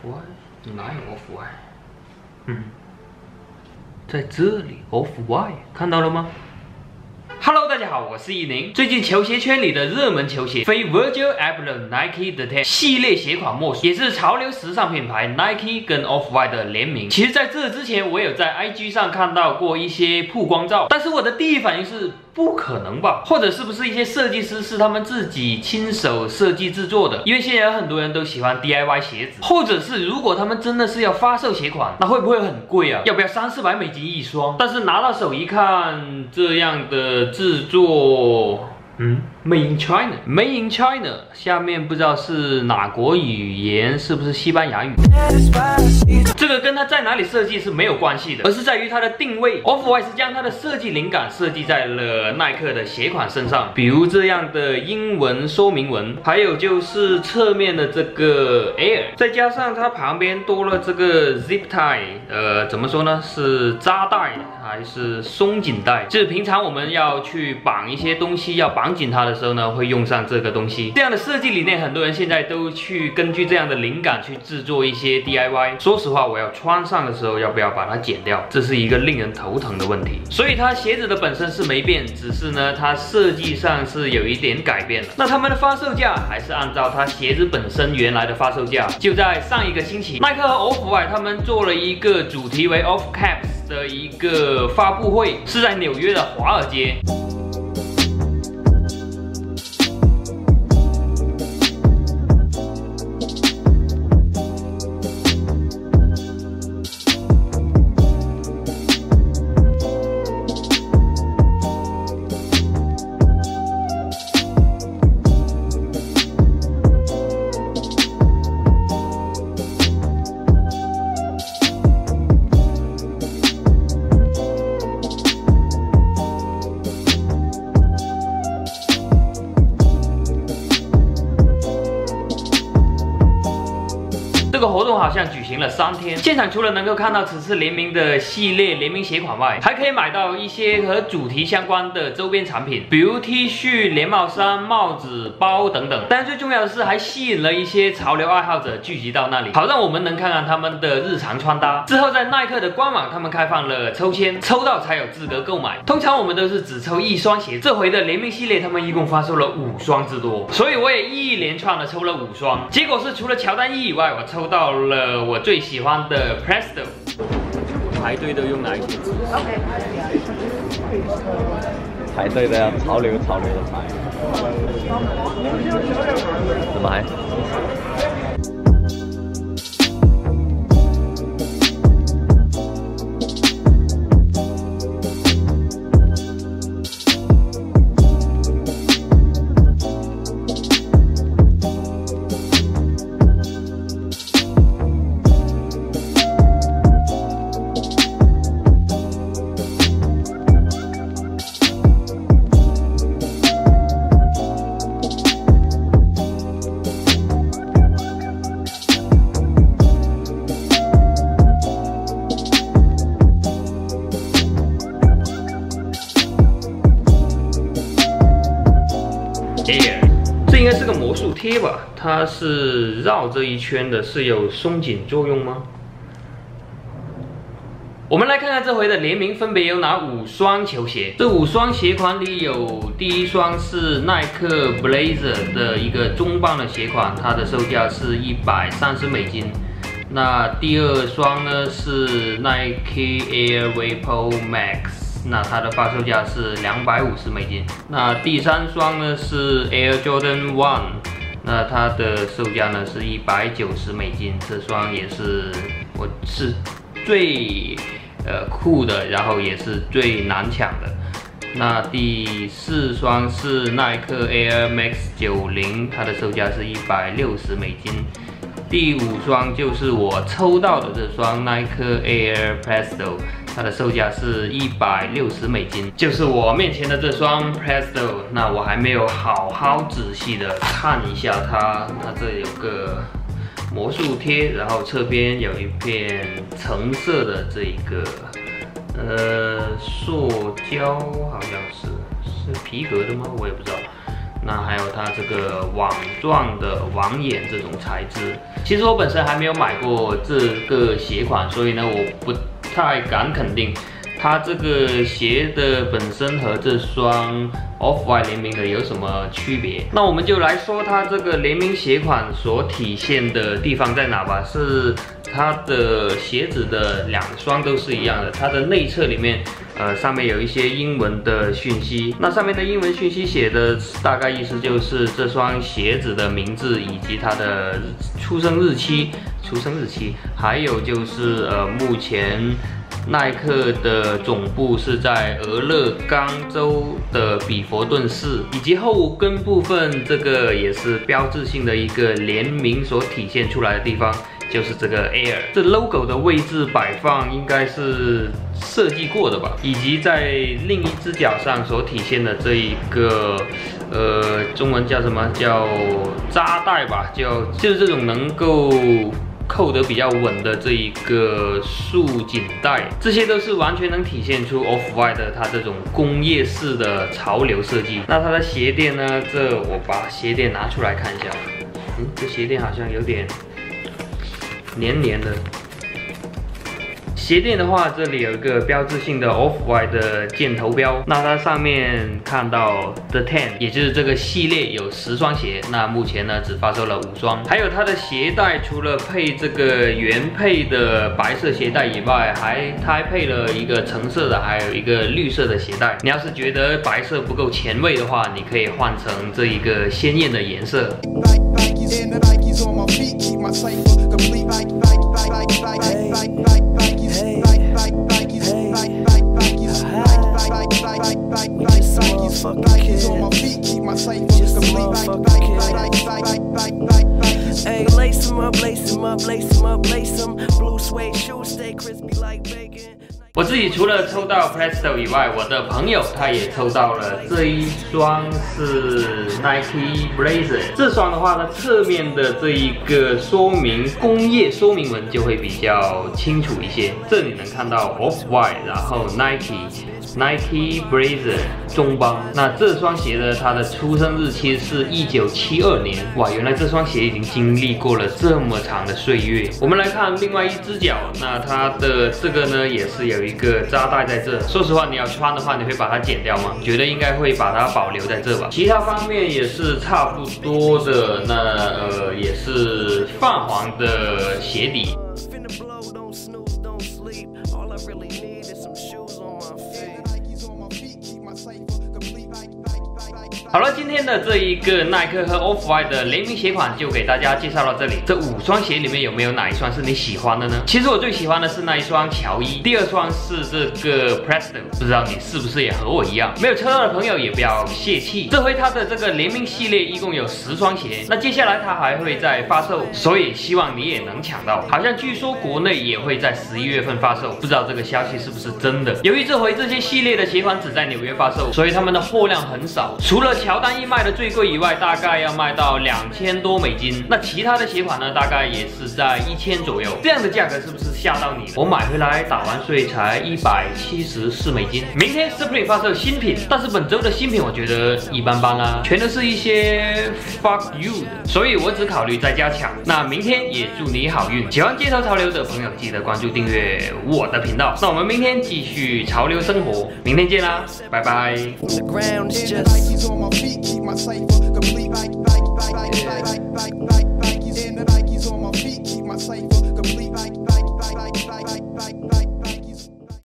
Off-White？ 哪有 Off-White？ 在这里 Off-White 看到了吗？ Hello， 大家好，我是一宁。最近球鞋圈里的热门球鞋，非 Virgil Abloh Nike The Ten 系列鞋款莫属，也是潮流时尚品牌 Nike 跟 Off-White 的联名。其实，在这之前，我有在 IG 上看到过一些曝光照，但是我的第一反应是，不可能吧？或者是不是一些设计师是他们自己亲手设计制作的？因为现在有很多人都喜欢 DIY 鞋子，或者是如果他们真的是要发售鞋款，那会不会很贵啊？要不要300-400美金一双？但是拿到手一看，这样的制作。Made in China，Made in China， 下面不知道是哪国语言，是不是西班牙语？这个跟它在哪里设计是没有关系的，而是在于它的定位。Off-White 是将它的设计灵感设计在了耐克的鞋款身上，比如这样的英文说明文，还有就是侧面的这个 Air， 再加上它旁边多了这个 zip tie， 怎么说呢？是扎带还是松紧带？就是平常我们要去绑一些东西，要绑紧它的时候呢，会用上这个东西。这样的设计理念，很多人现在都去根据这样的灵感去制作一些 DIY。说实话，我要穿上的时候，要不要把它剪掉？这是一个令人头疼的问题。所以它鞋子的本身是没变，只是呢，它设计上是有一点改变了。那他们的发售价还是按照它鞋子本身原来的发售价。就在上一个星期，耐克和 Off-White 他们做了一个主题为 Off Caps 的一个发布会，是在纽约的华尔街。这个活动好像举行了3天，现场除了能够看到此次联名的系列联名鞋款外，还可以买到一些和主题相关的周边产品，比如 T 恤、连帽衫、帽子、包等等。但最重要的是，还吸引了一些潮流爱好者聚集到那里，好让我们能看看他们的日常穿搭。之后在耐克的官网，他们开放了抽签，抽到才有资格购买。通常我们都是只抽1双鞋，这回的联名系列他们一共发售了5双之多，所以我也一连串的抽了5双。结果是除了乔丹1以外，我抽到了我最喜欢的 Presto。排队都用哪一些字 ？OK。 排队的要潮流的排。怎么还？ 这应该是个魔术贴吧？它是绕这一圈的，是有松紧作用吗？我们来看看这回的联名分别有哪5双球鞋。这5双鞋款里有第1双是耐克 Blazer 的一个中磅的鞋款，它的售价是130美金。那第2双呢是 Nike Air Vapor Max。那它的发售价是250美金。那第3双呢是 Air Jordan 1，那它的售价呢是190美金。这双也是我是最酷的，然后也是最难抢的。那第4双是耐克 Air Max 90，它的售价是160美金。第5双就是我抽到的这双耐克 Air Presto。它的售价是160美金，就是我面前的这双 Presto。那我还没有好好仔细的看一下它这有个魔术贴，然后侧边有一片橙色的这一个塑胶，好像是皮革的吗？我也不知道。 那还有它这个网状的网眼这种材质。其实我本身还没有买过这个鞋款，所以呢，我不太敢肯定它这个鞋的本身和这双 Off-White 联名的有什么区别。那我们就来说它这个联名鞋款所体现的地方在哪吧。是它的鞋子的2双都是一样的，它的内侧里面，上面有一些英文的讯息。那上面的英文讯息写的大概意思就是这双鞋子的名字以及它的出生日期，还有就是目前耐克的总部是在俄勒冈州的比佛顿市，以及后跟部分这个也是标志性的一个联名所体现出来的地方。就是这个 Air， 这 logo 的位置摆放应该是设计过的吧，以及在另一只脚上所体现的这一个，中文叫什么？叫扎带吧，就是这种能够扣得比较稳的这一个束紧带，这些都是完全能体现出 Off-White 的它这种工业式的潮流设计。那它的鞋垫呢？我把鞋垫拿出来看一下，这鞋垫好像有点黏黏的。鞋垫的话，这里有一个标志性的 Off-White 的箭头标，那它上面看到 The 10， 也就是这个系列有10双鞋，那目前呢只发售了5双。还有它的鞋带，除了配这个原配的白色鞋带以外，它还配了一个橙色的，还有一个绿色的鞋带。你要是觉得白色不够前卫的话，你可以换成这一个鲜艳的颜色。我自己除了抽到 Presto 以外，我的朋友他也抽到了这一双是 Nike Blazer。这双的话呢，侧面的这一个工业说明文就会比较清楚一些。这里能看到 Off-White， 然后 Nike Blazer 中邦。那这双鞋呢，它的出生日期是1972年。哇，原来这双鞋已经经历过了这么长的岁月。我们来看另外一只脚，那它的这个呢，也是有一个扎带在这。说实话，你要穿的话，你会把它剪掉吗？觉得应该会把它保留在这吧。其他方面也是差不多的，那也是泛黄的鞋底。好了，今天的这一个耐克和 Off-White 的联名鞋款就给大家介绍到这里。这5双鞋里面有没有哪一双是你喜欢的呢？其实我最喜欢的是那一双乔伊，第2双是这个 Presto。不知道你是不是也和我一样？没有抽到的朋友也不要泄气，这回它的这个联名系列一共有10双鞋，那接下来它还会再发售，所以希望你也能抢到。好像据说国内也会在11月份发售，不知道这个消息是不是真的。由于这回这些系列的鞋款只在纽约发售，所以他们的货量很少，除了乔丹一卖的最贵以外，大概要卖到$2000多。那其他的鞋款呢，大概也是在1000左右。这样的价格是不是吓到你？我买回来打完税才$174。明天 Supreme 发售新品，但是本周的新品我觉得一般般啊，全都是一些 fuck you 的，所以我只考虑在家抢。那明天也祝你好运。喜欢街头潮流的朋友，记得关注订阅我的频道。那我们明天继续潮流生活，明天见啦，拜拜。Keep my cipher complete. Keep my cipher complete.